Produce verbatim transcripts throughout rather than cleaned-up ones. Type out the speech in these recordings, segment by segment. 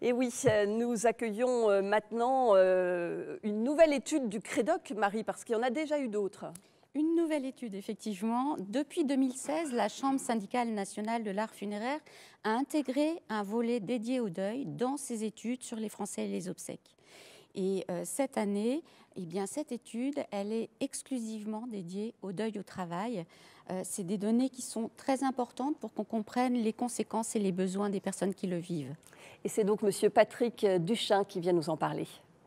Et oui, nous accueillons maintenant une nouvelle étude du Crédoc, Marie, parce qu'il y en a déjà eu d'autres. Une nouvelle étude, effectivement. Depuis deux mille seize, la Chambre syndicale nationale de l'art funéraire a intégré un volet dédié au deuil dans ses études sur les Français et les obsèques. Et euh, cette année, eh bien, cette étude, elle est exclusivement dédiée au deuil au travail. Euh, c'est des données qui sont très importantes pour qu'on comprenne les conséquences et les besoins des personnes qui le vivent. Et c'est donc M. Patrick Duchin qui vient nous en parler.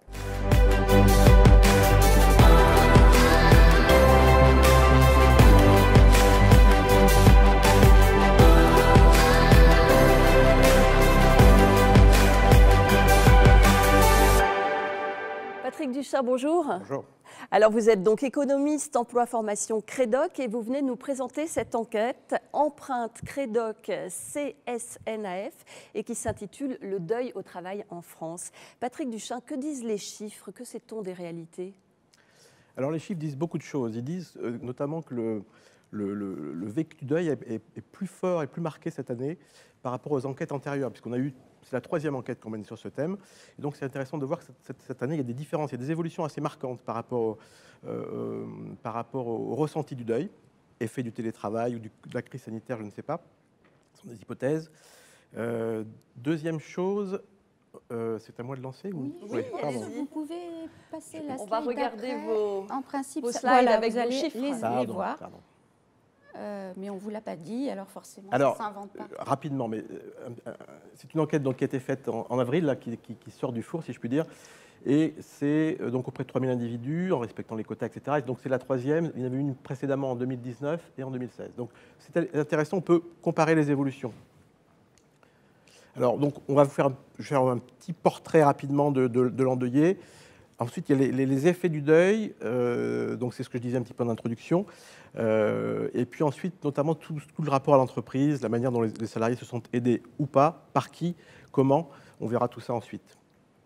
Patrick Duchin, bonjour. Bonjour. Alors vous êtes donc économiste, emploi, formation Crédoc et vous venez nous présenter cette enquête Empreinte Crédoc C S N A F et qui s'intitule Le deuil au travail en France. Patrick Duchin, que disent les chiffres? Que sait-on des réalités? Alors les chiffres disent beaucoup de choses. Ils disent euh, notamment que le, le, le, le vécu du deuil est, est, est plus fort et plus marqué cette année par rapport aux enquêtes antérieures, puisqu'on a eu, c'est la troisième enquête qu'on mène sur ce thème. Et donc c'est intéressant de voir que cette, cette, cette année, il y a des différences, il y a des évolutions assez marquantes par rapport au, euh, par rapport au, au ressenti du deuil, effet du télétravail ou du, de la crise sanitaire, je ne sais pas. Ce sont des hypothèses. Euh, deuxième chose, euh, c'est à moi de lancer Oui, ou... oui, oui, pardon. vous pouvez passer la slide. On va regarder vos, en principe, vos slides voilà, avec vous vos allez chiffres. les, les Pardon, voir. pardon. Euh, mais on ne vous l'a pas dit, alors forcément, Alors, ça ne s'invente pas. euh, rapidement, mais euh, euh, c'est une enquête donc, qui a été faite en, en avril, là, qui, qui, qui sort du four, si je puis dire, et c'est euh, donc auprès de trois mille individus, en respectant les quotas, et cetera. Et donc c'est la troisième, il y en avait une précédemment en deux mille dix-neuf et en deux mille seize. Donc c'est intéressant, on peut comparer les évolutions. Alors, donc, on va vous faire un, je vais faire un petit portrait rapidement de, de, de l'endeuillé. Ensuite, il y a les, les, les effets du deuil, euh, donc c'est ce que je disais un petit peu en introduction. Euh, et puis ensuite, notamment tout, tout le rapport à l'entreprise, la manière dont les, les salariés se sont aidés ou pas, par qui, comment, on verra tout ça ensuite.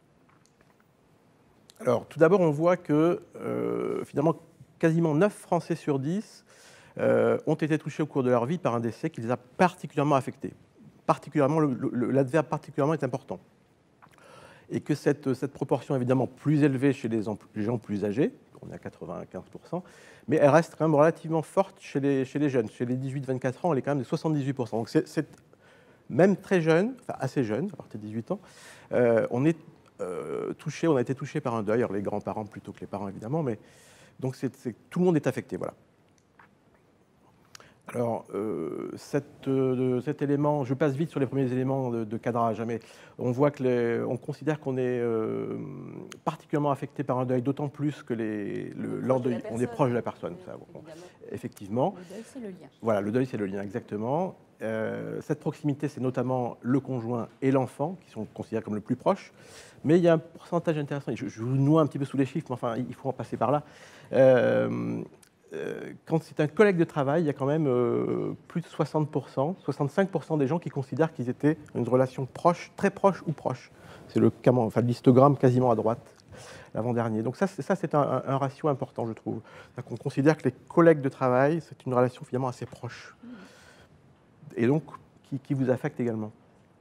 Alors, tout d'abord, on voit que euh, finalement, quasiment neuf Français sur dix euh, ont été touchés au cours de leur vie par un décès qui les a particulièrement affectés. Particulièrement, l'adverbe particulièrement est important. Et que cette, cette proportion est évidemment plus élevée chez les, les gens plus âgés, on est à quatre-vingt-quinze pour cent, mais elle reste quand même relativement forte chez les, chez les jeunes. Chez les dix-huit vingt-quatre ans, elle est quand même de soixante-dix-huit pour cent. Donc c'est même très jeune, enfin assez jeune, à partir de dix-huit ans, euh, on est euh, touché, on a été touché par un deuil, alors les grands-parents plutôt que les parents évidemment, mais donc c'est, c'est, tout le monde est affecté, voilà. Alors, euh, cette, euh, cet élément, je passe vite sur les premiers éléments de, de cadrage, hein, mais on voit que les, on considère qu'on est euh, particulièrement affecté par un deuil, d'autant plus que les, le, l'endeuil, on est proche de la personne. Ça, bon, effectivement. Le deuil, c'est le lien. Voilà, le deuil, c'est le lien, exactement. Euh, cette proximité, c'est notamment le conjoint et l'enfant, qui sont considérés comme le plus proche. Mais il y a un pourcentage intéressant, je, je vous noie un petit peu sous les chiffres, mais enfin, il faut en passer par là. Euh, Euh, quand c'est un collègue de travail, il y a quand même euh, plus de soixante pour cent, soixante-cinq pour cent des gens qui considèrent qu'ils étaient une relation proche, très proche ou proche. C'est le, enfin, le histogramme quasiment à droite, l'avant-dernier. Donc ça, c'est, ça, c'est un, un ratio important, je trouve. On considère que les collègues de travail, c'est une relation finalement assez proche. Et donc, qui, qui vous affecte également.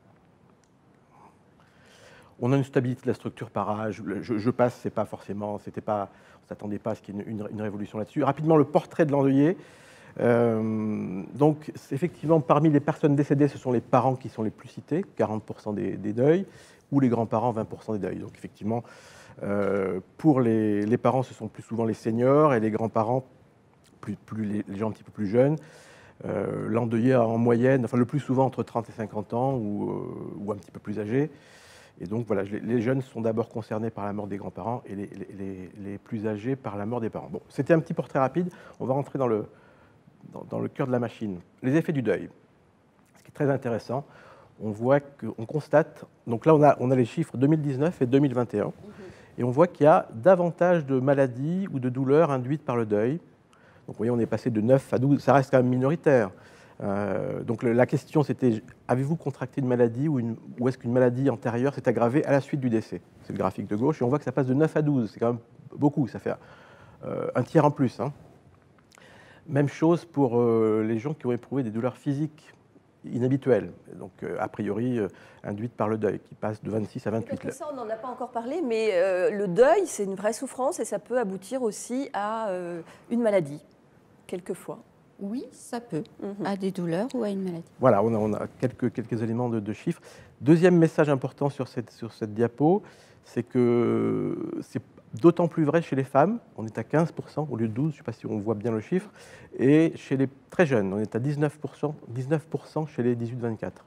On a une stabilité de la structure par âge. Je, je passe, c'est pas forcément, c'était pas, on s'attendait pas à ce qu'il y ait une, une, une révolution là-dessus. Rapidement, le portrait de l'endeuillé. Euh, donc, effectivement, parmi les personnes décédées, ce sont les parents qui sont les plus cités, quarante pour cent des, des deuils, ou les grands-parents, vingt pour cent des deuils. Donc, effectivement, euh, pour les, les parents, ce sont plus souvent les seniors, et les grands-parents, plus, plus les, les gens un petit peu plus jeunes. Euh, l'endeuillé a en moyenne, enfin le plus souvent entre trente et cinquante ans, ou, euh, ou un petit peu plus âgé. Et donc, voilà, les jeunes sont d'abord concernés par la mort des grands-parents et les, les, les plus âgés par la mort des parents. Bon, c'était un petit portrait rapide. On va rentrer dans le, dans, dans le cœur de la machine. Les effets du deuil. Ce qui est très intéressant, on voit qu'on constate, donc là, on a, on a les chiffres deux mille dix-neuf et deux mille vingt et un, mmh. et on voit qu'il y a davantage de maladies ou de douleurs induites par le deuil. Donc, vous voyez, on est passé de neuf à douze, ça reste quand même minoritaire. Euh, donc le, la question c'était, avez-vous contracté une maladie ou, une, ou est-ce qu'une maladie antérieure s'est aggravée à la suite du décès? C'est le graphique de gauche et on voit que ça passe de neuf à douze, c'est quand même beaucoup, ça fait euh, un tiers en plus. Hein. Même chose pour euh, les gens qui ont éprouvé des douleurs physiques inhabituelle, donc euh, a priori euh, induite par le deuil, qui passe de vingt-six à vingt-huit. Parce que ça, on n'en a pas encore parlé, mais euh, le deuil, c'est une vraie souffrance et ça peut aboutir aussi à euh, une maladie, quelquefois. Oui, ça peut, Mhm. à des douleurs ou à une maladie. Voilà, on a, on a quelques, quelques éléments de, de chiffres. Deuxième message important sur cette, sur cette diapo, c'est que c'est d'autant plus vrai chez les femmes, on est à quinze pour cent au lieu de douze, je ne sais pas si on voit bien le chiffre, et chez les très jeunes, on est à dix-neuf pour cent, dix-neuf pour cent chez les dix-huit vingt-quatre.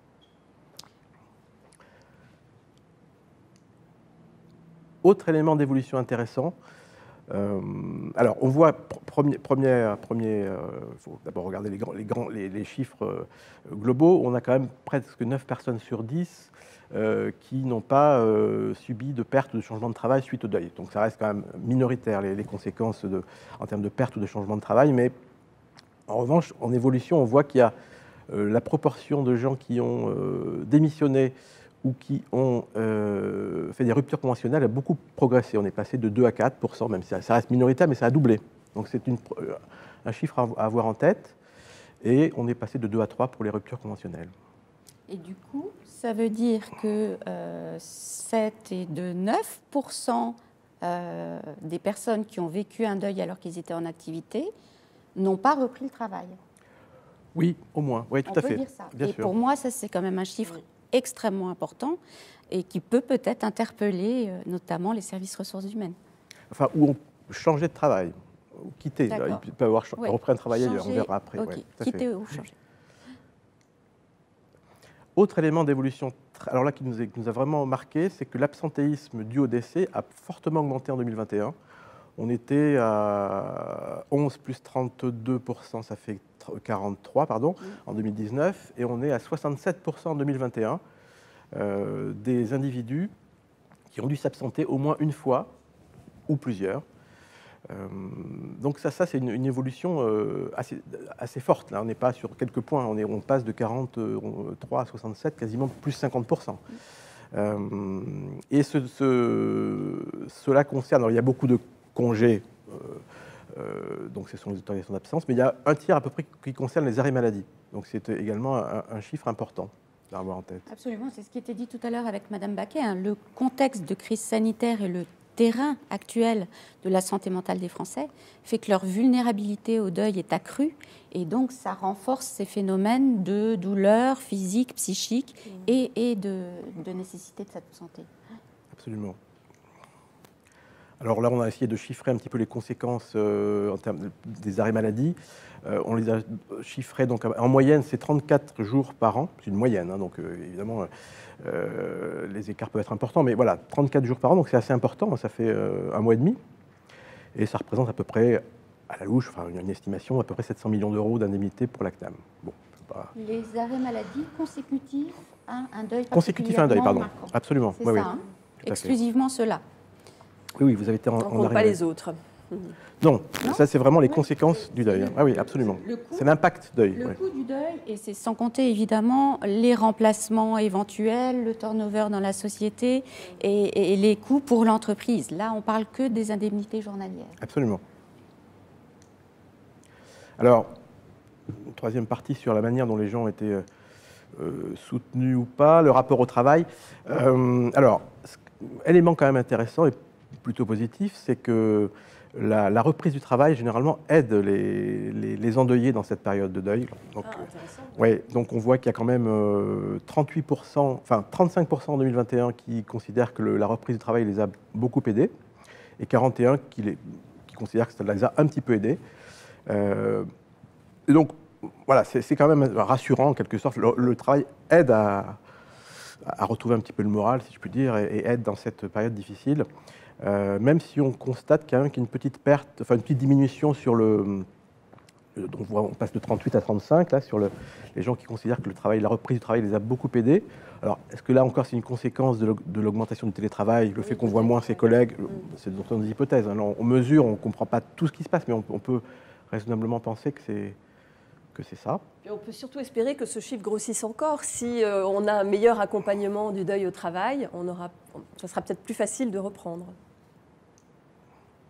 Autre élément d'évolution intéressant, euh, alors on voit, premier, premier, premier euh, faut d'abord regarder les, grands, les, grands, les, les chiffres euh, globaux, on a quand même presque neuf personnes sur dix euh, qui n'ont pas euh, subi de perte ou de changement de travail suite au deuil. Donc ça reste quand même minoritaire les, les conséquences de, en termes de perte ou de changement de travail, mais en revanche, en évolution, on voit qu'il y a euh, la proportion de gens qui ont euh, démissionné ou qui ont euh, fait des ruptures conventionnelles a beaucoup progressé. On est passé de deux à quatre pour cent, même si ça reste minoritaire, mais ça a doublé. Donc c'est une, un chiffre à avoir en tête. Et on est passé de deux à trois pour les ruptures conventionnelles. Et du coup, ça veut dire que euh, sept et de neuf pour cent euh, des personnes qui ont vécu un deuil alors qu'ils étaient en activité n'ont pas repris le travail. Oui, au moins. Oui, tout On à peut fait. dire ça. Bien et sûr. pour moi, ça c'est quand même un chiffre extrêmement important et qui peut peut-être interpeller euh, notamment les services ressources humaines. Enfin, où on changeait de travail, ou quitter. Il peut avoir ouais. repris un travail ailleurs, on Changer, verra après. okay. Ouais, quitter ou changer. Autre élément d'évolution, alors là qui nous, est, qui nous a vraiment marqué, c'est que l'absentéisme dû au décès a fortement augmenté en deux mille vingt et un. On était à onze plus trente-deux pour cent, ça fait quarante-trois pardon, mmh. en deux mille dix-neuf, et on est à soixante-sept pour cent en deux mille vingt et un euh, des individus qui ont dû s'absenter au moins une fois ou plusieurs. Euh, donc ça, ça c'est une, une évolution euh, assez, assez forte. Là, on n'est pas sur quelques points, on, est, on passe de quarante-trois à soixante-sept, quasiment plus cinquante pour cent. Euh, et ce, ce, cela concerne, alors il y a beaucoup de congés, euh, euh, donc ce sont les autorisations d'absence, mais il y a un tiers à peu près qui concerne les arrêts maladie. Donc c'est également un, un chiffre important à avoir en tête. Absolument, c'est ce qui était dit tout à l'heure avec Madame Baquet. Hein. Le contexte de crise sanitaire et le terrain actuel de la santé mentale des Français fait que leur vulnérabilité au deuil est accrue et donc ça renforce ces phénomènes de douleur physique, psychique mmh. et, et de, de nécessité de s'absenter. Absolument. Alors là, on a essayé de chiffrer un petit peu les conséquences euh, en termes de, des arrêts maladie. Euh, on les a chiffrés, donc en moyenne, c'est trente-quatre jours par an. C'est une moyenne, hein, donc euh, évidemment, euh, les écarts peuvent être importants, mais voilà, trente-quatre jours par an, donc c'est assez important, ça fait euh, un mois et demi. Et ça représente à peu près, à la louche, enfin une estimation, à peu près sept cents millions d'euros d'indemnité pour l'A C T A M. Bon, pas... Les arrêts maladie consécutifs à un deuil Consécutif à un deuil, pardon. Marquant. Absolument. C'est oui, ça, oui, hein, exclusivement cela. Oui, oui, vous avez été en, on ne compte pas les autres. Non, non, ça c'est vraiment les oui. conséquences du deuil. Le, ah oui, absolument. C'est l'impact deuil. Le ouais. coût du deuil, et c'est sans compter évidemment les remplacements éventuels, le turnover dans la société et, et les coûts pour l'entreprise. Là, on parle que des indemnités journalières. Absolument. Alors, une troisième partie sur la manière dont les gens étaient euh, soutenus ou pas, le rapport au travail. Euh, alors, élément quand même intéressant et plutôt positif, c'est que la, la reprise du travail, généralement, aide les, les, les endeuillés dans cette période de deuil. Donc, ah, euh, ouais, donc on voit qu'il y a quand même euh, trente-huit pour cent, enfin trente-cinq pour cent en deux mille vingt et un qui considèrent que le, la reprise du travail les a beaucoup aidés, et quarante et un pour cent qui, les, qui considèrent que ça les a un petit peu aidés. Euh, et donc, voilà, c'est quand même rassurant, en quelque sorte. Le, le travail aide à, à retrouver un petit peu le moral, si je puis dire, et, et aide dans cette période difficile. Euh, même si on constate qu'il y a une petite perte, enfin une petite diminution sur le, le on, voit, on passe de trente-huit à trente-cinq là sur le, les gens qui considèrent que le travail, la reprise du travail les a beaucoup aidés. Alors est-ce que là encore c'est une conséquence de l'augmentation du télétravail, le oui, fait qu'on voit moins ses collègues, mmh. c'est d'autres hypothèses. Hein. On, on mesure, on ne comprend pas tout ce qui se passe, mais on, on peut raisonnablement penser que c'est que c'est ça. Et on peut surtout espérer que ce chiffre grossisse encore. Si euh, on a un meilleur accompagnement du deuil au travail, on aura, ça sera peut-être plus facile de reprendre.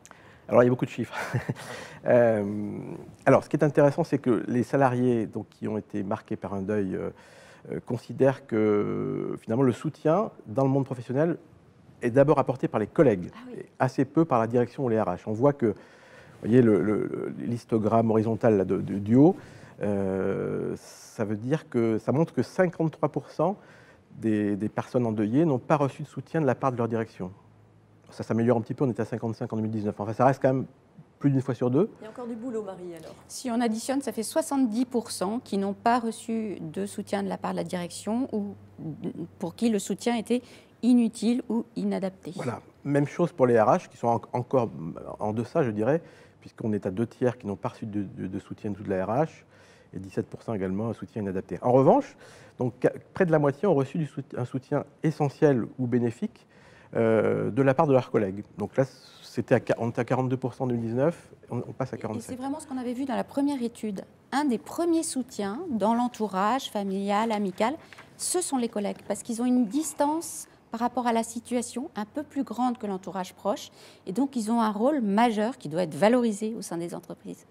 Alors, il y a beaucoup de chiffres. euh, alors, ce qui est intéressant, c'est que les salariés donc, qui ont été marqués par un deuil euh, euh, considèrent que, finalement, le soutien dans le monde professionnel est d'abord apporté par les collègues, Ah oui. et assez peu par la direction ou les R H. On voit que, vous voyez, le, le, l'histogramme horizontal là, de, de, du haut, euh, ça veut dire que ça montre que cinquante-trois pour cent des, des personnes endeuillées n'ont pas reçu de soutien de la part de leur direction. Ça s'améliore un petit peu, on était à cinquante-cinq en deux mille dix-neuf. Enfin, ça reste quand même plus d'une fois sur deux. Il y a encore du boulot, Marie, alors. Si on additionne, ça fait soixante-dix pour cent qui n'ont pas reçu de soutien de la part de la direction ou pour qui le soutien était inutile ou inadapté. Voilà. Même chose pour les R H qui sont en, encore en deçà, je dirais, puisqu'on est à deux tiers qui n'ont pas reçu de, de, de soutien de la R H et dix-sept pour cent également un soutien inadapté. En revanche, donc, près de la moitié ont reçu du soutien, un soutien essentiel ou bénéfique euh, de la part de leurs collègues. Donc là, c'était à, on était à quarante-deux pour cent en deux mille dix-neuf, on, on passe à quarante-sept. Et c'est vraiment ce qu'on avait vu dans la première étude. Un des premiers soutiens dans l'entourage familial, amical, ce sont les collègues, parce qu'ils ont une distance par rapport à la situation un peu plus grande que l'entourage proche, et donc ils ont un rôle majeur qui doit être valorisé au sein des entreprises.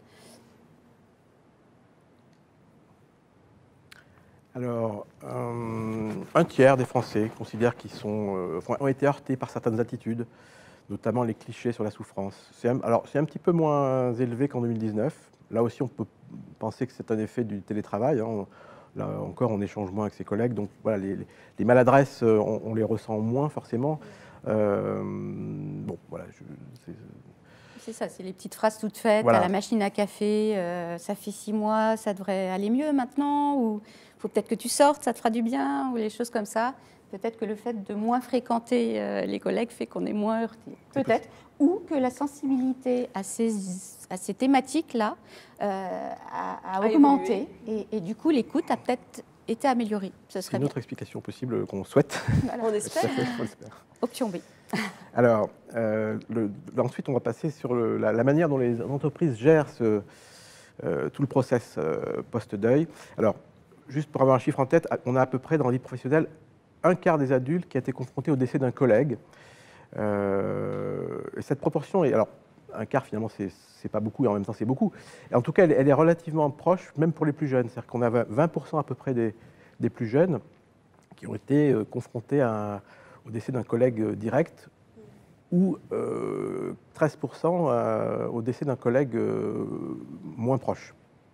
Alors, euh, un tiers des Français considèrent qu'ils sont, euh, ont été heurtés par certaines attitudes, notamment les clichés sur la souffrance. C'est un, alors, c'est un petit peu moins élevé qu'en deux mille dix-neuf. Là aussi, on peut penser que c'est un effet du télétravail. Hein. Là encore, on échange moins avec ses collègues. Donc, voilà, les, les maladresses, on, on les ressent moins forcément. Euh, bon, voilà. Je, c'est, C'est ça, c'est les petites phrases toutes faites, voilà. À la machine à café, euh, ça fait six mois, ça devrait aller mieux maintenant, ou il faut peut-être que tu sortes, ça te fera du bien, ou les choses comme ça. Peut-être que le fait de moins fréquenter euh, les collègues fait qu'on est moins heurté, peut-être. Ou que la sensibilité à ces, à ces thématiques-là euh, a, a augmenté, et, et du coup l'écoute a peut-être été améliorée. Ce serait une autre bien. explication possible qu'on souhaite. Voilà. On espère. on espère. Option B. Alors, euh, le, ensuite, on va passer sur le, la, la manière dont les entreprises gèrent ce, euh, tout le process euh, post-deuil. Alors, juste pour avoir un chiffre en tête, on a à peu près dans la vie professionnelle un quart des adultes qui a été confronté au décès d'un collègue. Euh, et cette proportion est... Alors, un quart, finalement, c'est, c'est pas beaucoup, et en même temps, c'est beaucoup. Et en tout cas, elle, elle est relativement proche, même pour les plus jeunes. C'est-à-dire qu'on a vingt pour cent à peu près des, des plus jeunes qui ont été euh, confrontés à un, au décès d'un collègue euh, direct, ou euh, treize pour cent euh, au décès d'un collègue euh, moins proche.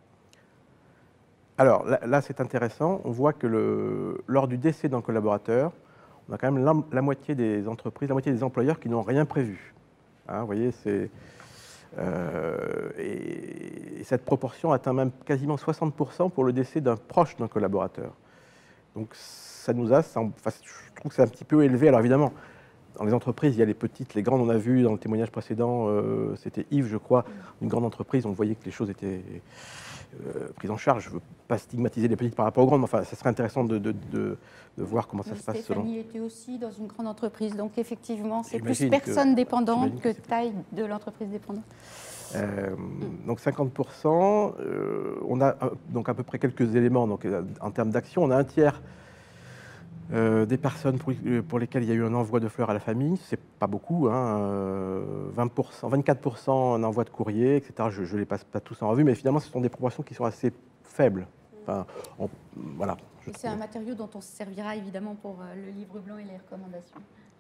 Alors là, là, c'est intéressant, on voit que le, lors du décès d'un collaborateur, on a quand même la, la moitié des entreprises, la moitié des employeurs qui n'ont rien prévu. Hein, vous voyez, c'est... Euh, et, et cette proportion atteint même quasiment soixante pour cent pour le décès d'un proche d'un collaborateur. Donc ça nous a... Ça, enfin, je trouve que c'est un petit peu élevé, alors évidemment, dans les entreprises, il y a les petites, les grandes, on a vu dans le témoignage précédent, euh, c'était Yves, je crois, une grande entreprise, on voyait que les choses étaient euh, prises en charge. Je ne veux pas stigmatiser les petites par rapport aux grandes, mais enfin, ça serait intéressant de, de, de, de voir comment ça mais se passe. Stéphanie selon... était aussi dans une grande entreprise, donc effectivement, c'est J'imagine plus personne que, dépendante que, que taille de l'entreprise dépendante. Euh, donc cinquante pour cent, euh, on a donc à peu près quelques éléments. Donc, en termes d'action, on a un tiers Euh, des personnes pour, pour lesquelles il y a eu un envoi de fleurs à la famille, c'est pas beaucoup, hein, euh, vingt pour cent, vingt-quatre pour cent un envoi de courrier, et cetera. Je ne les passe pas tous en revue, mais finalement, ce sont des proportions qui sont assez faibles. Enfin, on, voilà, c'est un matériau dont on se servira évidemment pour euh, le livre blanc et les recommandations.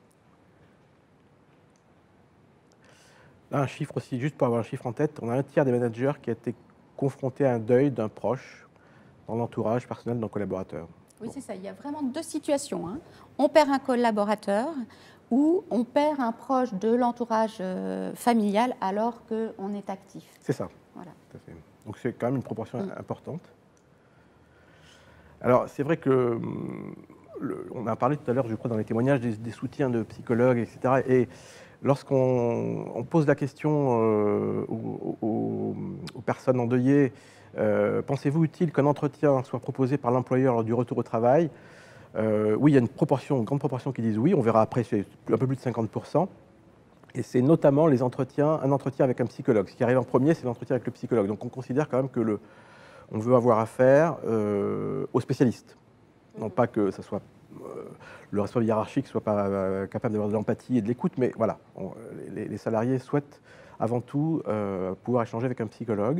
Là, un chiffre aussi, juste pour avoir un chiffre en tête, on a un tiers des managers qui a été confronté à un deuil d'un proche dans l'entourage personnel d'un collaborateur. Oui, c'est ça. Il y a vraiment deux situations. Hein. On perd un collaborateur ou on perd un proche de l'entourage euh, familial alors qu'on est actif. C'est ça. Voilà. Tout à fait. Donc c'est quand même une proportion mmh. importante. Alors c'est vrai que, le, on a parlé tout à l'heure, je crois, dans les témoignages, des, des soutiens de psychologues, et cetera. Et lorsqu'on on pose la question euh, aux, aux, aux personnes endeuillées, Euh, pensez-vous utile qu'un entretien soit proposé par l'employeur lors du retour au travail? euh, Oui, il y a une proportion, une grande proportion qui disent oui. On verra après, c'est un peu plus de cinquante pour cent. Et c'est notamment les entretiens, un entretien avec un psychologue. Ce qui arrive en premier, c'est l'entretien avec le psychologue. Donc on considère quand même que le, on veut avoir affaire euh, aux spécialistes. Non pas que ça soit euh, le responsable hiérarchique soit pas euh, capable d'avoir de l'empathie et de l'écoute, mais voilà, on, les, les salariés souhaitent avant tout euh, pouvoir échanger avec un psychologue.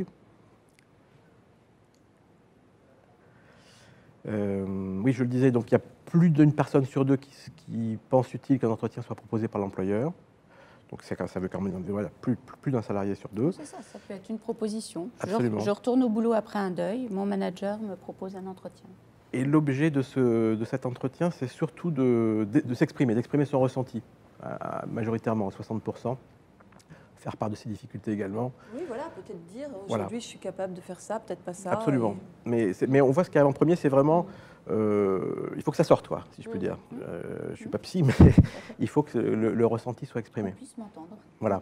Euh, oui, je le disais, donc il y a plus d'une personne sur deux qui, qui pense utile qu'un entretien soit proposé par l'employeur. Donc ça veut quand même dire voilà, plus, plus, plus d'un salarié sur deux. C'est ça, ça peut être une proposition. Absolument. Je, je retourne au boulot après un deuil, mon manager me propose un entretien. Et l'objet de, ce, de cet entretien, c'est surtout de, de, de s'exprimer, d'exprimer son ressenti, à, à, majoritairement à soixante pour cent. Faire part de ses difficultés également. Oui, voilà, peut-être dire, aujourd'hui voilà. je suis capable de faire ça, peut-être pas ça. Absolument. Et... Mais, mais on voit ce qui arrive en premier, c'est vraiment, euh, il faut que ça sorte, quoi, si je peux mmh. dire. Euh, je ne suis pas psy, mais il faut que le, le ressenti soit exprimé. Qu'on puisse m'entendre. Voilà.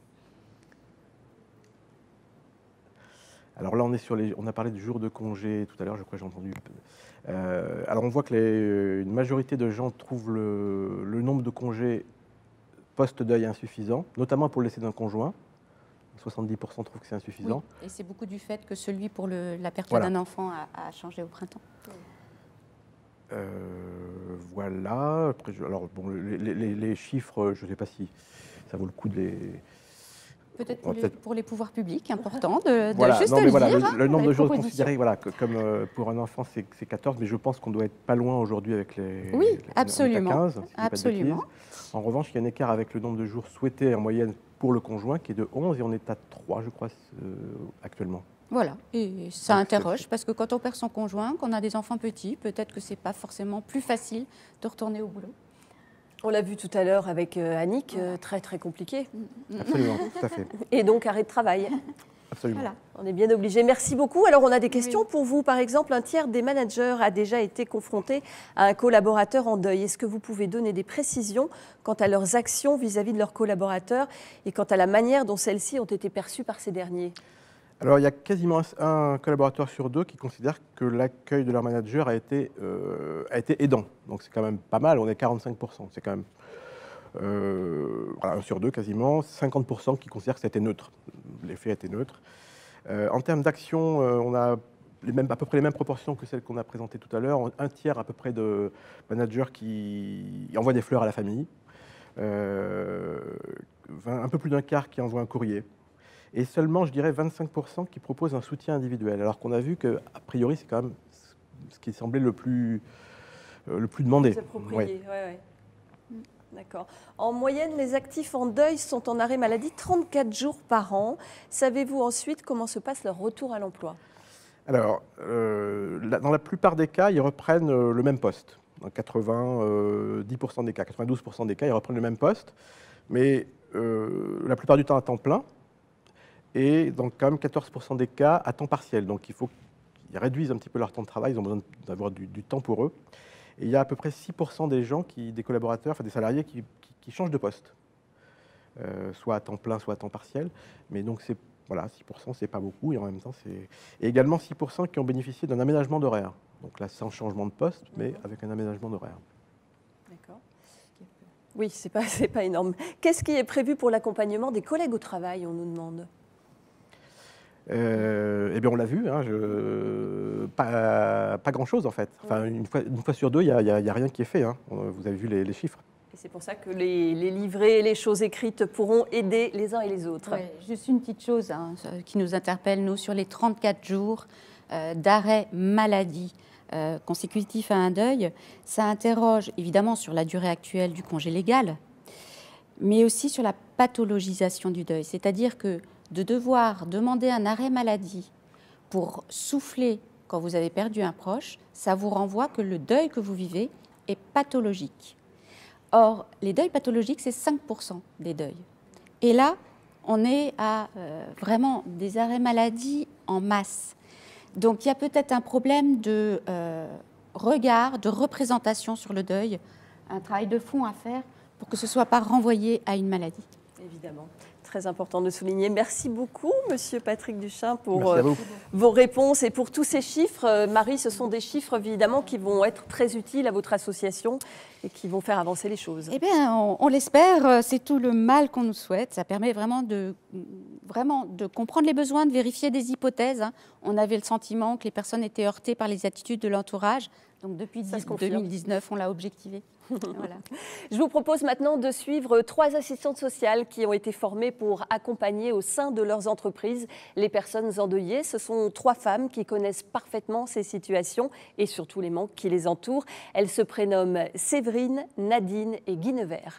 Alors là, on est sur les, on a parlé du jour de congé tout à l'heure, je crois que j'ai entendu. Euh, alors on voit que les, une majorité de gens trouvent le, le nombre de congés post-deuil insuffisant, notamment pour le décès d'un conjoint. soixante-dix pour cent trouvent que c'est insuffisant. Oui, et c'est beaucoup du fait que celui pour le, la perte voilà. d'un enfant a, a changé au printemps. Euh, voilà. Après, je, alors, bon, les, les, les chiffres, je ne sais pas si ça vaut le coup de les... Peut-être pour, peut pour les pouvoirs publics, important de, de voilà. juste non, mais le voilà, dire. Le, hein, le nombre de jours considérés, voilà, que, comme euh, pour un enfant, c'est quatorze, mais je pense qu'on doit être pas loin aujourd'hui avec les, oui, les absolument. quinze, si absolument. En revanche, il y a un écart avec le nombre de jours souhaités en moyenne pour le conjoint qui est de onze et on est à trois, je crois, euh, actuellement. Voilà, et ça Donc, interroge parce que quand on perd son conjoint, qu'on a des enfants petits, peut-être que c'est pas forcément plus facile de retourner au boulot. On l'a vu tout à l'heure avec euh, Annick, euh, très très compliqué. Absolument, tout à fait. Et donc arrêt de travail. Absolument. Voilà. On est bien obligé. Merci beaucoup. Alors on a des questions oui. pour vous. Par exemple, un tiers des managers a déjà été confronté à un collaborateur en deuil. Est-ce que vous pouvez donner des précisions quant à leurs actions vis-à-vis de leurs collaborateurs et quant à la manière dont celles-ci ont été perçues par ces derniers ? Alors, il y a quasiment un collaborateur sur deux qui considère que l'accueil de leur manager a été, euh, a été aidant. Donc, c'est quand même pas mal, on est quarante-cinq pour cent. C'est quand même euh, voilà, un sur deux quasiment. cinquante pour cent qui considèrent que c'était neutre. L'effet a été neutre. Euh, en termes d'action, euh, on a les mêmes, à peu près les mêmes proportions que celles qu'on a présentées tout à l'heure. Un tiers à peu près de managers qui envoient des fleurs à la famille. Euh, vingt, un peu plus d'un quart qui envoient un courrier. Et seulement, je dirais, vingt-cinq pour cent qui proposent un soutien individuel. Alors qu'on a vu qu'a priori, c'est quand même ce qui semblait le plus, euh, le plus demandé. C'est approprié, ouais. Ouais, ouais. D'accord. En moyenne, les actifs en deuil sont en arrêt maladie trente-quatre jours par an. Savez-vous ensuite comment se passe leur retour à l'emploi ? Alors, euh, dans la plupart des cas, ils reprennent euh, le même poste. Dans quatre-vingt-dix pour cent des cas, quatre-vingt-douze pour cent des cas, ils reprennent le même poste. Mais euh, la plupart du temps à temps plein. Et dans quand même quatorze pour cent des cas à temps partiel. Donc il faut qu'ils réduisent un petit peu leur temps de travail, ils ont besoin d'avoir du, du temps pour eux. Et il y a à peu près six pour cent des gens, qui, des collaborateurs, enfin des salariés qui, qui, qui changent de poste, euh, soit à temps plein, soit à temps partiel. Mais donc c'est, voilà, six pour cent, c'est pas beaucoup, et en même temps c'est... Et également six pour cent qui ont bénéficié d'un aménagement d'horaire. Donc là, sans changement de poste, mais avec un aménagement d'horaire. D'accord. Oui, c'est pas, c'est pas énorme. Qu'est-ce qui est prévu pour l'accompagnement des collègues au travail, on nous demande ? Euh, eh bien, on l'a vu, hein, je... pas, pas grand-chose en fait. Enfin, une fois, une fois sur deux, il n'y a, a, a rien qui est fait. Hein. Vous avez vu les, les chiffres. Et c'est pour ça que les, les livrets, les choses écrites pourront aider les uns et les autres. Ouais, juste une petite chose hein, qui nous interpelle, nous, sur les trente-quatre jours euh, d'arrêt maladie euh, consécutif à un deuil, ça interroge évidemment sur la durée actuelle du congé légal, mais aussi sur la pathologisation du deuil. C'est-à-dire que de devoir demander un arrêt maladie pour souffler quand vous avez perdu un proche, ça vous renvoie que le deuil que vous vivez est pathologique. Or, les deuils pathologiques, c'est cinq pour cent des deuils. Et là, on est à euh, vraiment des arrêts maladie en masse. Donc, il y a peut-être un problème de euh, regard, de représentation sur le deuil, un travail de fond à faire pour que ce ne soit pas renvoyé à une maladie. Évidemment. Très important de souligner. Merci beaucoup, Monsieur Patrick Duchin, pour euh, vos réponses et pour tous ces chiffres. Euh, Marie, ce sont des chiffres, évidemment, qui vont être très utiles à votre association et qui vont faire avancer les choses. Eh bien, on, on l'espère. C'est tout le mal qu'on nous souhaite. Ça permet vraiment de, vraiment de comprendre les besoins, de vérifier des hypothèses. Hein. On avait le sentiment que les personnes étaient heurtées par les attitudes de l'entourage. Donc, depuis deux mille dix-neuf, on l'a objectivé. Voilà. Je vous propose maintenant de suivre trois assistantes sociales qui ont été formées pour accompagner au sein de leurs entreprises les personnes endeuillées. Ce sont trois femmes qui connaissent parfaitement ces situations et surtout les manques qui les entourent. Elles se prénomment Séverine, Nadine et Guinevere.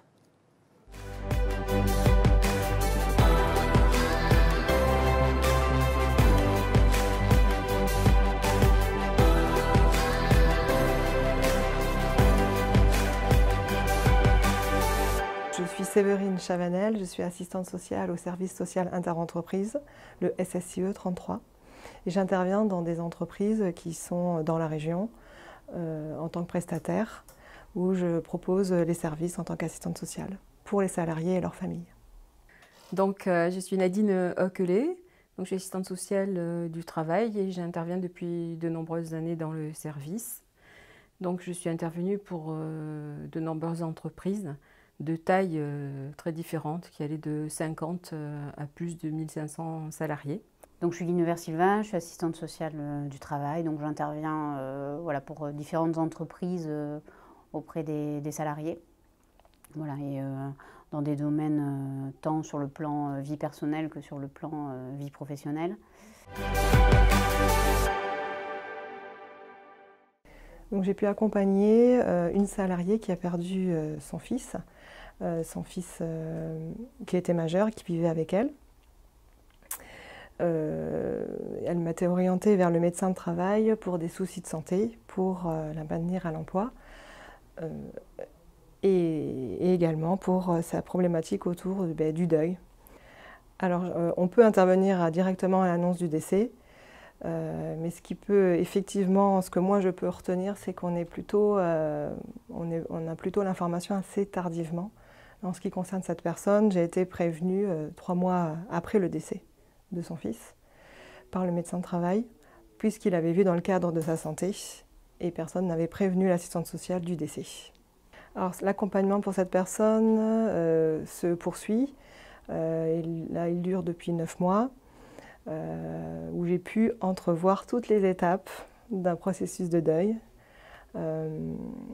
Je suis Séverine Chavanel, je suis assistante sociale au service social interentreprise, le S S I E trente-trois. Et j'interviens dans des entreprises qui sont dans la région euh, en tant que prestataire, où je propose les services en tant qu'assistante sociale pour les salariés et leurs familles. Donc, euh, je suis Nadine Hoquelet, donc je suis assistante sociale euh, du travail et j'interviens depuis de nombreuses années dans le service. Donc, je suis intervenue pour euh, de nombreuses entreprises de tailles euh, très différentes, qui allaient de cinquante euh, à plus de mille cinq cents salariés. Donc, je suis Guinevere Sylvain, je suis assistante sociale euh, du travail, donc j'interviens euh, voilà, pour euh, différentes entreprises euh, auprès des, des salariés. Voilà, et euh, dans des domaines euh, tant sur le plan euh, vie personnelle que sur le plan euh, vie professionnelle. J'ai pu accompagner euh, une salariée qui a perdu euh, son fils, euh, son fils euh, qui était majeur et qui vivait avec elle. Euh, elle m'a été orientée vers le médecin de travail pour des soucis de santé, pour euh, la maintenir à l'emploi. Euh, Et, et également pour euh, sa problématique autour ben, du deuil. Alors, euh, on peut intervenir à, directement à l'annonce du décès, euh, mais ce qui peut effectivement, ce que moi je peux retenir, c'est qu'on est plutôt, euh, on, est, on a plutôt l'information assez tardivement. En ce qui concerne cette personne, j'ai été prévenue euh, trois mois après le décès de son fils par le médecin de travail, puisqu'il avait vu dans le cadre de sa santé et personne n'avait prévenu l'assistante sociale du décès. Alors, l'accompagnement pour cette personne euh, se poursuit. Euh, il, là, il dure depuis neuf mois, euh, où j'ai pu entrevoir toutes les étapes d'un processus de deuil, euh,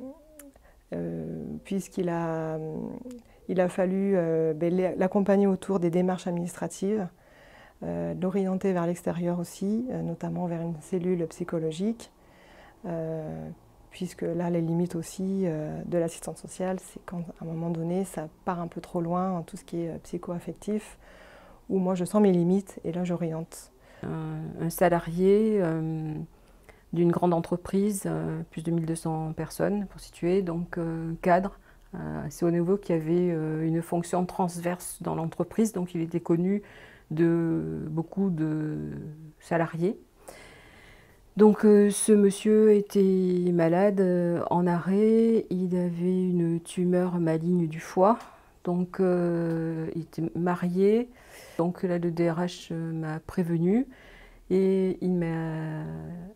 euh, puisqu'il a, il a fallu euh, ben, l'accompagner autour des démarches administratives, euh, l'orienter vers l'extérieur aussi, euh, notamment vers une cellule psychologique. Euh, puisque là, les limites aussi euh, de l'assistante sociale, c'est quand, à un moment donné, ça part un peu trop loin en tout ce qui est euh, psycho-affectif, où moi, je sens mes limites, et là, j'oriente. Un, un salarié euh, d'une grande entreprise, euh, plus de mille deux cents personnes pour situer, donc euh, cadre euh, assez haut niveau, qui avait euh, une fonction transverse dans l'entreprise, donc il était connu de beaucoup de salariés. Donc euh, ce monsieur était malade, euh, en arrêt, il avait une tumeur maligne du foie, donc euh, il était marié, donc là le D R H euh, m'a prévenu et il m'a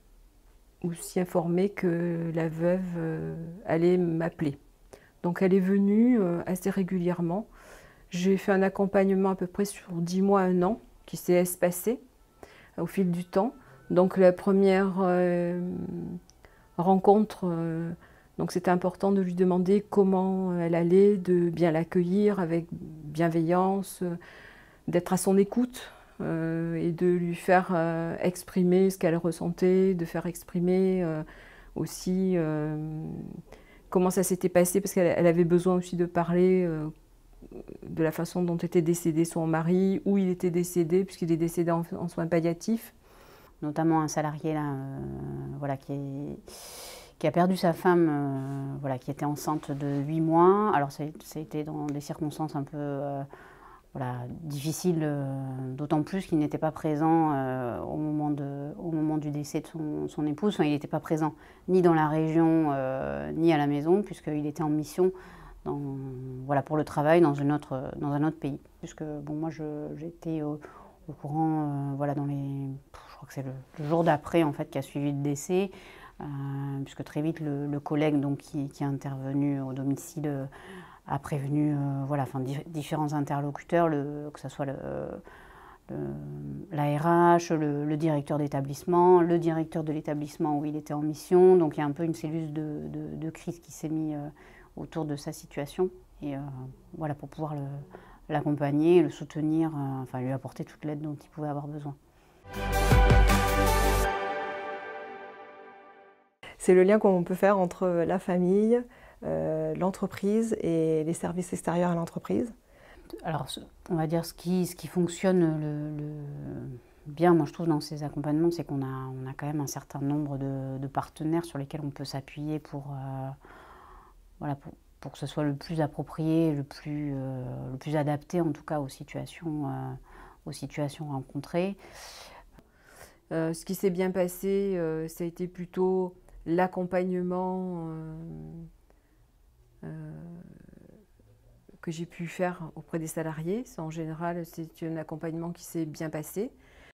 aussi informé que la veuve euh, allait m'appeler. Donc elle est venue euh, assez régulièrement, j'ai fait un accompagnement à peu près sur dix mois, un an, qui s'est espacé euh, au fil du temps. Donc la première euh, rencontre, euh, donc c'était important de lui demander comment elle allait, de bien l'accueillir avec bienveillance, euh, d'être à son écoute euh, et de lui faire euh, exprimer ce qu'elle ressentait, de faire exprimer euh, aussi euh, comment ça s'était passé, parce qu'elle elle avait besoin aussi de parler euh, de la façon dont était décédé son mari, où il était décédé, puisqu'il est décédé en, en soins palliatifs. Notamment un salarié là, euh, voilà, qui, est, qui a perdu sa femme, euh, voilà, qui était enceinte de huit mois. Alors c'était dans des circonstances un peu euh, voilà, difficiles, euh, d'autant plus qu'il n'était pas présent euh, au, moment de, au moment du décès de son, son épouse. Enfin, il n'était pas présent ni dans la région, euh, ni à la maison, puisqu'il était en mission dans, voilà, pour le travail dans, une autre, dans un autre pays. Puisque bon, moi j'étais au, au courant, euh, voilà, dans les... Je crois que c'est le, le jour d'après en fait, qui a suivi le décès, euh, puisque très vite le, le collègue donc, qui, qui est intervenu au domicile euh, a prévenu euh, voilà, enfin, di différents interlocuteurs, le, que ce soit le, le, l'A R H, le, le directeur d'établissement, le directeur de l'établissement où il était en mission. Donc il y a un peu une cellule de, de, de crise qui s'est mise euh, autour de sa situation, et euh, voilà, pour pouvoir l'accompagner, le, le soutenir, euh, enfin lui apporter toute l'aide dont il pouvait avoir besoin. C'est le lien qu'on peut faire entre la famille, euh, l'entreprise et les services extérieurs à l'entreprise. Alors, on va dire ce qui, ce qui fonctionne le, le bien, moi je trouve, dans ces accompagnements, c'est qu'on a, on a quand même un certain nombre de, de partenaires sur lesquels on peut s'appuyer pour, euh, voilà, pour, pour que ce soit le plus approprié, le plus, euh, le plus adapté en tout cas aux situations, euh, aux situations rencontrées. Euh, ce qui s'est bien passé, euh, ça a été plutôt l'accompagnement euh, euh, que j'ai pu faire auprès des salariés. Ça, en général, c'est un accompagnement qui s'est bien passé.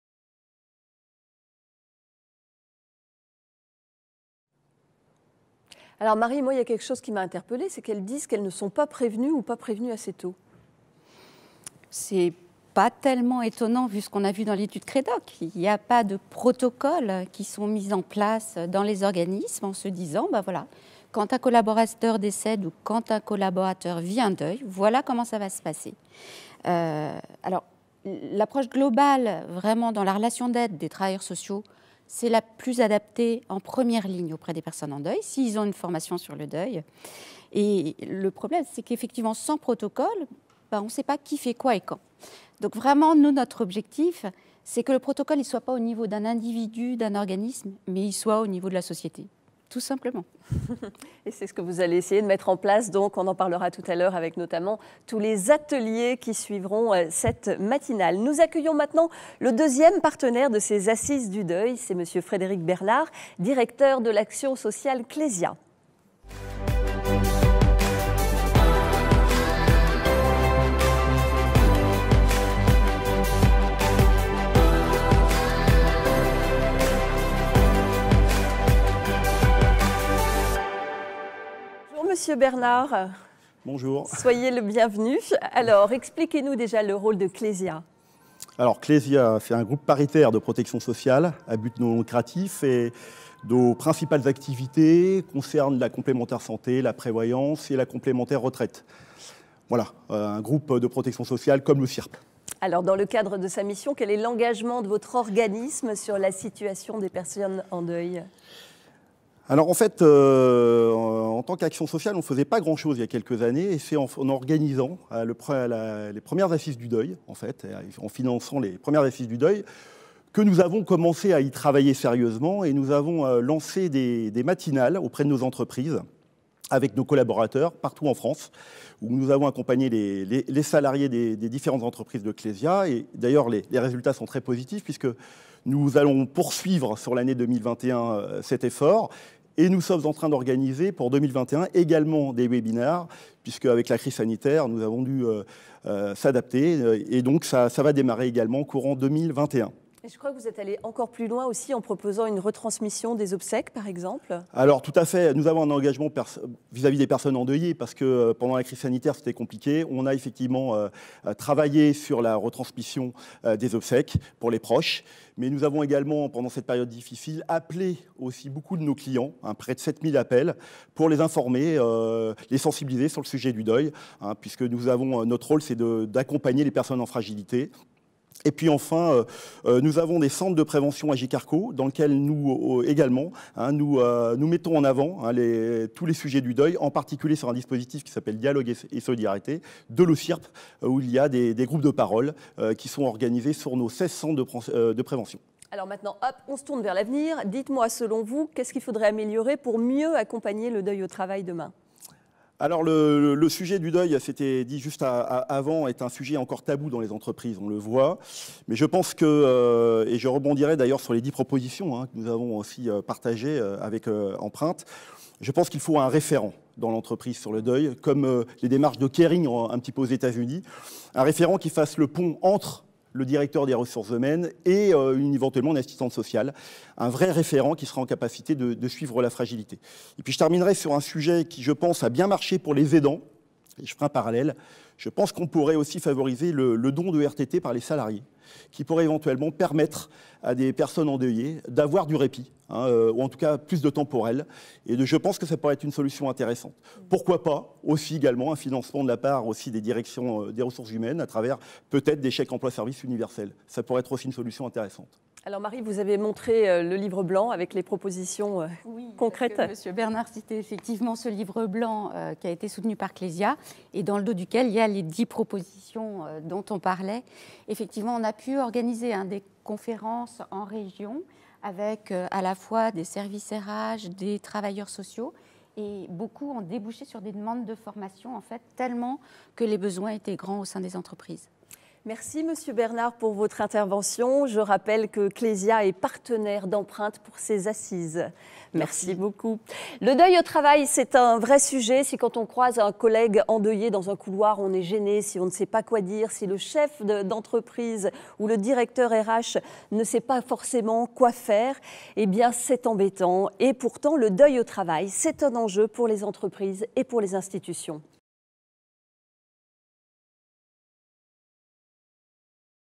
Alors Marie, moi, il y a quelque chose qui m'a interpellée, c'est qu'elles disent qu'elles ne sont pas prévenues ou pas prévenues assez tôt. C'est pas tellement étonnant vu ce qu'on a vu dans l'étude Crédoc. Il n'y a pas de protocoles qui sont mis en place dans les organismes en se disant, ben voilà, quand un collaborateur décède ou quand un collaborateur vit un deuil, voilà comment ça va se passer. Euh, alors, l'approche globale, vraiment dans la relation d'aide des travailleurs sociaux, c'est la plus adaptée en première ligne auprès des personnes en deuil, s'ils ont une formation sur le deuil. Et le problème, c'est qu'effectivement, sans protocole, ben, on ne sait pas qui fait quoi et quand. Donc vraiment, nous, notre objectif, c'est que le protocole ne soit pas au niveau d'un individu, d'un organisme, mais il soit au niveau de la société, tout simplement. Et c'est ce que vous allez essayer de mettre en place, donc on en parlera tout à l'heure avec notamment tous les ateliers qui suivront cette matinale. Nous accueillons maintenant le deuxième partenaire de ces assises du deuil, c'est M. Frédéric Bernard, directeur de l'action sociale Clésia. Monsieur Bernard. Bonjour. Soyez le bienvenu. Alors, expliquez-nous déjà le rôle de Clésia. Alors, Clésia, c'est un groupe paritaire de protection sociale à but non lucratif et nos principales activités concernent la complémentaire santé, la prévoyance et la complémentaire retraite. Voilà, un groupe de protection sociale comme le C I R P. Alors, dans le cadre de sa mission, quel est l'engagement de votre organisme sur la situation des personnes en deuil ? Alors en fait, euh, en tant qu'action sociale, on ne faisait pas grand-chose il y a quelques années, et c'est en, en organisant euh, le, la, les premières assises du deuil, en fait, en finançant les premières assises du deuil, que nous avons commencé à y travailler sérieusement, et nous avons euh, lancé des, des matinales auprès de nos entreprises, avec nos collaborateurs partout en France, où nous avons accompagné les, les, les salariés des, des différentes entreprises de Clésia, et d'ailleurs les, les résultats sont très positifs, puisque nous allons poursuivre sur l'année deux mille vingt et un euh, cet effort. Et nous sommes en train d'organiser pour deux mille vingt et un également des webinaires, puisque avec la crise sanitaire, nous avons dû euh, euh, s'adapter. Et donc, ça, ça va démarrer également courant deux mille vingt et un. Et je crois que vous êtes allé encore plus loin aussi en proposant une retransmission des obsèques, par exemple. Alors, tout à fait. Nous avons un engagement vis-à-vis des personnes endeuillées, parce que euh, pendant la crise sanitaire, c'était compliqué. On a effectivement euh, travaillé sur la retransmission euh, des obsèques pour les proches. Mais nous avons également, pendant cette période difficile, appelé aussi beaucoup de nos clients, hein, près de sept mille appels, pour les informer, euh, les sensibiliser sur le sujet du deuil, hein, puisque nous avons, notre rôle, c'est d'accompagner les personnes en fragilité. Et puis enfin, euh, nous avons des centres de prévention Agicarco dans lesquels nous euh, également, hein, nous, euh, nous mettons en avant hein, les, tous les sujets du deuil, en particulier sur un dispositif qui s'appelle Dialogue et, et Solidarité de l'O C I R P, euh, où il y a des, des groupes de parole euh, qui sont organisés sur nos seize centres de, euh, de prévention. Alors maintenant, hop, on se tourne vers l'avenir. Dites-moi, selon vous, qu'est-ce qu'il faudrait améliorer pour mieux accompagner le deuil au travail demain ? Alors le, le, le sujet du deuil, c'était dit juste à, à, avant, est un sujet encore tabou dans les entreprises, on le voit. Mais je pense que, euh, et je rebondirai d'ailleurs sur les dix propositions hein, que nous avons aussi euh, partagées euh, avec euh, Empreinte, je pense qu'il faut un référent dans l'entreprise sur le deuil, comme euh, les démarches de caring un petit peu aux États-Unis, un référent qui fasse le pont entre le directeur des ressources humaines et euh, éventuellement une assistante sociale, un vrai référent qui sera en capacité de, de suivre la fragilité. Et puis je terminerai sur un sujet qui, je pense, a bien marché pour les aidants, Et je ferai un parallèle. Je pense qu'on pourrait aussi favoriser le, le don de R T T par les salariés, qui pourrait éventuellement permettre à des personnes endeuillées d'avoir du répit, hein, euh, ou en tout cas plus de temps pour elles. Et de, je pense que ça pourrait être une solution intéressante. Pourquoi pas aussi également un financement de la part aussi des directions euh, des ressources humaines à travers peut-être des chèques emploi-service universels. Ça pourrait être aussi une solution intéressante. Alors Marie, vous avez montré euh, le livre blanc avec les propositions euh, oui, concrètes. Monsieur Bernard citait effectivement ce livre blanc euh, qui a été soutenu par Clésia et dans le dos duquel il y a les dix propositions euh, dont on parlait. Effectivement, on a pu organiser hein, des conférences en région avec euh, à la fois des services R H, des travailleurs sociaux et beaucoup ont débouché sur des demandes de formation en fait tellement que les besoins étaient grands au sein des entreprises. Merci Monsieur Bernard pour votre intervention. Je rappelle que Clésia est partenaire d'Empreinte pour ses assises. Merci, Merci beaucoup. Le deuil au travail, c'est un vrai sujet. Si quand on croise un collègue endeuillé dans un couloir, on est gêné, si on ne sait pas quoi dire, si le chef d'entreprise ou le directeur R H ne sait pas forcément quoi faire, eh bien c'est embêtant. Et pourtant, le deuil au travail, c'est un enjeu pour les entreprises et pour les institutions.